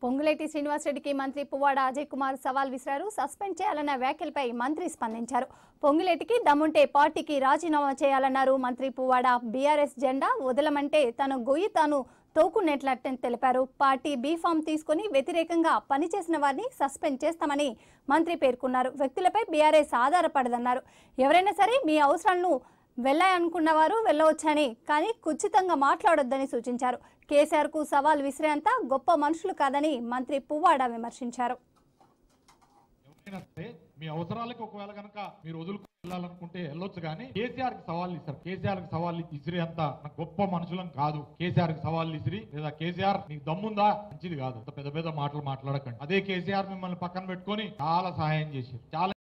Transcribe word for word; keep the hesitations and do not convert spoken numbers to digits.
పొంగులేటి శ్రీనివాసరెడ్డికి మంత్రి పువ్వాడ అజయ్ కుమార్ సవాల్ విసిరారు. సస్పెండ్ చేయాలన్న వ్యాఖ్యలపై మంత్రి స్పందించారు. పొంగులేటికి దమ్ముంటే పార్టీకి రాజీనామా చేయాలన్నారు మంత్రి పువ్వాడ. బీఆర్ఎస్ జెండా వదలమంటే తన గొయ్యి తాను తోకున్నట్లని తెలిపారు. పార్టీ బీఫామ్ తీసుకుని వ్యతిరేకంగా పనిచేసిన వారిని సస్పెండ్ చేస్తామని మంత్రి పేర్కొన్నారు. వ్యక్తులపై బీఆర్ఎస్ ఆధారపడదన్నారు. ఎవరైనా సరే మీ అవసరాలను వెళ్ళాలనుకున్న వారు వెళ్ళవచ్చని, కానీ ఖచ్చితంగా మాట్లాడొద్దని సూచించారు. కేసీఆర్ కు సవాల్ విసిరేంత గొప్ప మనుషులు కాదని మంత్రి పువ్వాడ విమర్శించారు. మీ అవసరాలకు ఒకవేళ కనుక మీరు వదులుకు వెళ్ళాలనుకుంటే వెళ్ళొచ్చు, కానీ కేసీఆర్ కి సవాల్ ఇస్తారు. కేసీఆర్ కి సవాల్ ఇసిరి అంత గొప్ప మనుషులం కాదు. కేసీఆర్ కి సవాల్ ఇసిరి లేదా కేసీఆర్ నీకు దమ్ముందా మంచిది కాదు. పెద్ద పెద్ద మాటలు మాట్లాడకండి. అదే కేసీఆర్ మిమ్మల్ని పక్కన పెట్టుకొని చాలా సహాయం చేశారు. చాలా